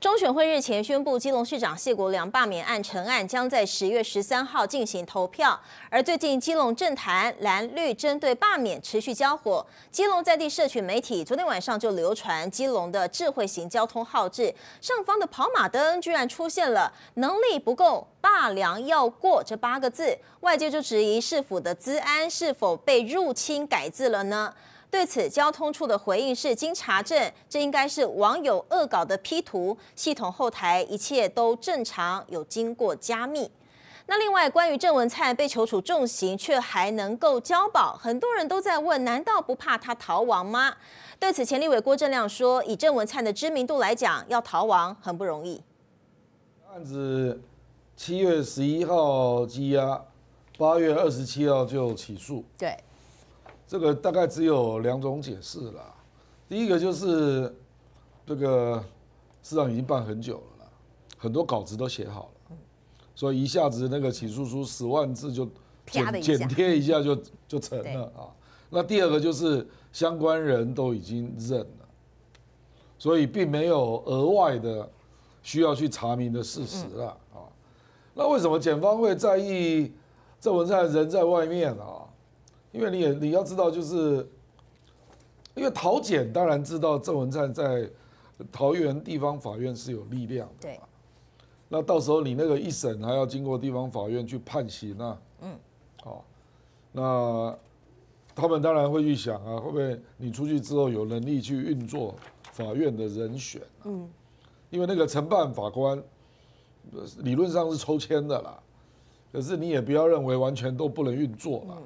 中选会日前宣布，基隆市长谢国良罢免案成案将在10月13号进行投票。而最近基隆政坛蓝绿针对罢免持续交火，基隆在地社群媒体昨天晚上就流传基隆的智慧型交通号志，上方的跑马灯居然出现了"能力不够，罢梁要过"这8个字，外界就质疑市府的资安是否被入侵改字了呢？对此，交通处的回应是：经查证，这应该是网友恶搞的 P 图，系统后台一切都正常，有经过加密。那另外，关于郑文灿被求处重刑，却还能够交保，很多人都在问：难道不怕他逃亡吗？对此，前立委郭正亮说：以郑文灿的知名度来讲，要逃亡很不容易。 案子7月11号羁押，8月27号就起诉。 对。 这个大概只有2种解释啦。第一个就是这个市长已经办很久了啦，很多稿子都写好了，所以一下子那个起诉书10万字就剪贴一下就成了啊。那第二个就是相关人都已经认了，所以并没有额外的需要去查明的事实啦啊。那为什么检方会在意郑文灿人在外面啊？因为你要知道，就是因为桃检当然知道郑文灿在桃园地方法院是有力量的，对。那到时候你那个一审还要经过地方法院去判刑啊，好，那他们当然会去想啊，会不会你出去之后有能力去运作法院的人选？因为那个承办法官理论上是抽签的啦，可是你也不要认为完全都不能运作啦。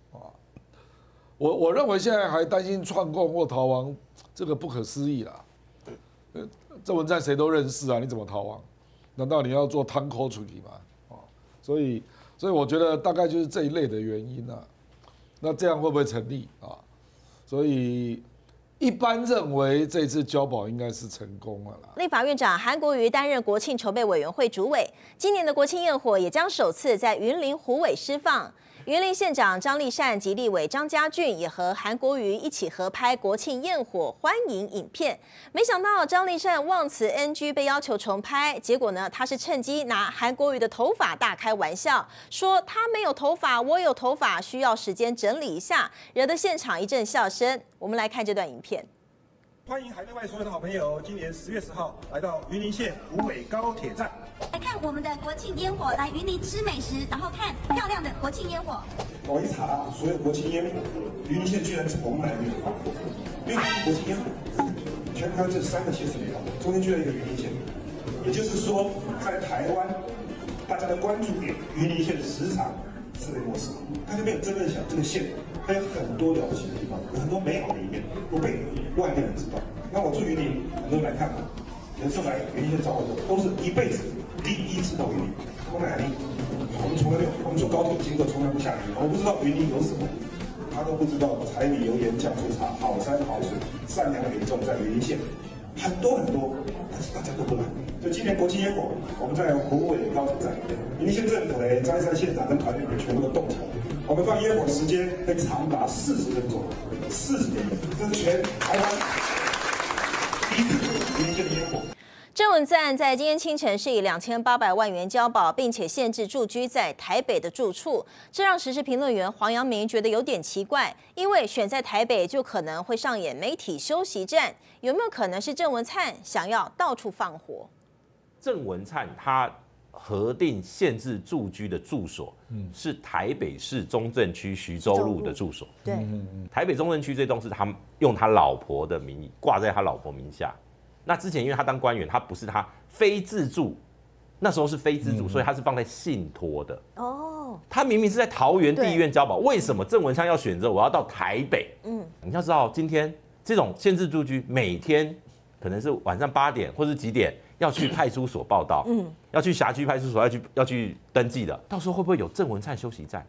我认为现在还担心串供或逃亡，这个不可思议啦。郑文灿谁都认识啊，你怎么逃亡？难道你要做摊口处理吗？所以我觉得大概就是这一类的原因啊。那这样会不会成立啊？所以一般认为这次交保应该是成功了啦。 立法院长韩国瑜担任国庆筹备委员会主委，今年的国庆焰火也将首次在云林虎尾释放。云林县长张丽善及立委张家俊也和韩国瑜一起合拍国庆焰火欢迎影片。没想到张丽善忘词 NG 被要求重拍，结果呢，他是趁机拿韩国瑜的头发大开玩笑，说他没有头发，我有头发，需要时间整理一下，惹得现场一阵笑声。我们来看这段影片。 欢迎海内外所有的好朋友，今年10月10号来到云林县虎尾高铁站， 来看我们的国庆烟火，来云林吃美食，然后看漂亮的国庆烟火。 我一查，所有国庆烟火，云林县居然从来没有放过。因为国庆烟火，全台湾这3个县市没有，中间居然一个云林县，也就是说，在台湾大家的关注点，云林县时常是被漠视，大家没有真正想这个县还有很多了不起的地方，有很多美好的一面不被外面人知道。那我住云林，很多人来看我，有时候来云林县找我，都是一辈子第一次到云林。我们哪里？我们从来没有，我们坐高铁经过从来不下雨，我不知道云林有什么，他都不知道。柴米油盐酱醋茶，好山好水，善良的民众在云林县很多很多，但是大家都不来。所以今年国庆烟火，我们在虎尾高铁站，云林县政府呢，张丽善县长跟团队全部都动起来。我们放烟火时间会长达40分钟，40点，这是全台湾第一次云林县的烟火。 郑文灿在今天清晨是以2800万元交保，并且限制住居在台北的住处，这让时事评论员黄阳明觉得有点奇怪，因为选在台北就可能会上演媒体休息站，有没有可能是郑文灿想要到处放火？ 郑文灿他核定限制住居的住所，是台北市中正区徐州路的住所。 对， 台北中正区这栋是他用他老婆的名义挂在他老婆名下。那之前因为他当官员，他不是他非自住，那时候是非自住，所以他是放在信托的。哦，他明明是在桃园地院交保，为什么郑文灿要选择我要到台北？你要知道，今天这种限制住居，每天可能是晚上8点或是几点要去派出所报到，要去辖区派出所要去登记的，到时候会不会有郑文灿休息站？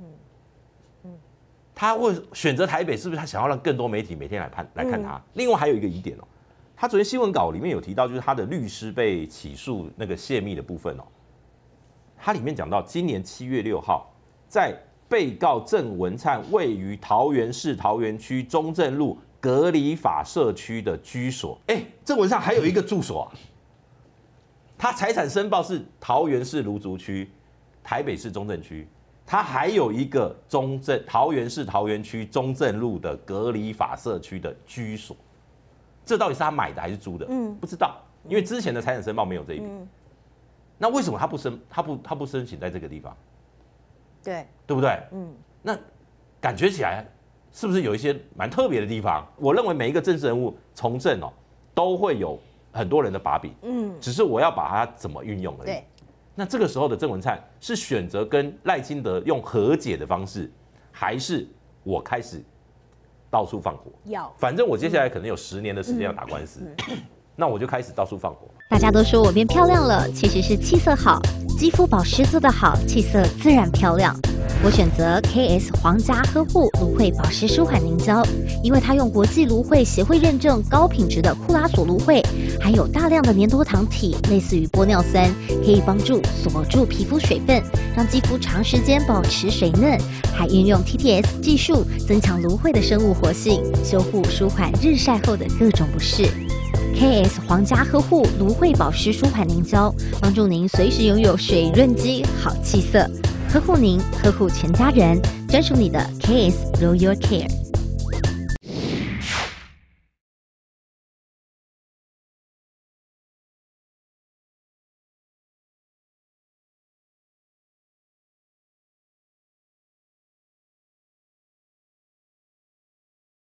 他会选择台北，是不是他想要让更多媒体每天来看他？另外还有一个疑点哦。他昨天新闻稿里面有提到，就是他的律师被起诉那个泄密的部分哦。他里面讲到，今年7月6号，在被告郑文灿位于桃园市桃园区中正路隔离法社区的居所，郑文灿还有一个住所啊， 它财产申报是桃园市芦竹区、台北市中正区，它还有一个桃园市桃园区中正路的隔离法社区的居所，这到底是他买的还是租的？不知道，因为之前的财产申报没有这一笔。那为什么他不申请在这个地方？ 对不对？那感觉起来是不是有一些蛮特别的地方？我认为每一个政治人物从政都会有很多人的把柄，只是我要把它怎么运用而已。 对， 那这个时候的郑文灿是选择跟赖清德用和解的方式，还是我开始到处放火？反正我接下来可能有10年的时间要打官司，那我就开始到处放火。 大家都说我变漂亮了，其实是气色好，肌肤保湿做得好，气色自然漂亮。我选择 KS 皇家呵护芦荟保湿舒缓凝胶，因为它用国际芦荟协会认证高品质的库拉索芦荟，含有大量的粘多糖体，类似于玻尿酸，可以帮助锁住皮肤水分，让肌肤长时间保持水嫩，还运用 TTS 技术增强芦荟的生物活性，修护舒缓日晒后的各种不适。KS 皇家呵护芦荟保湿舒缓凝胶，帮助您随时拥有水润肌、好气色，呵护您，呵护全家人，专属你的 KS Royal Care。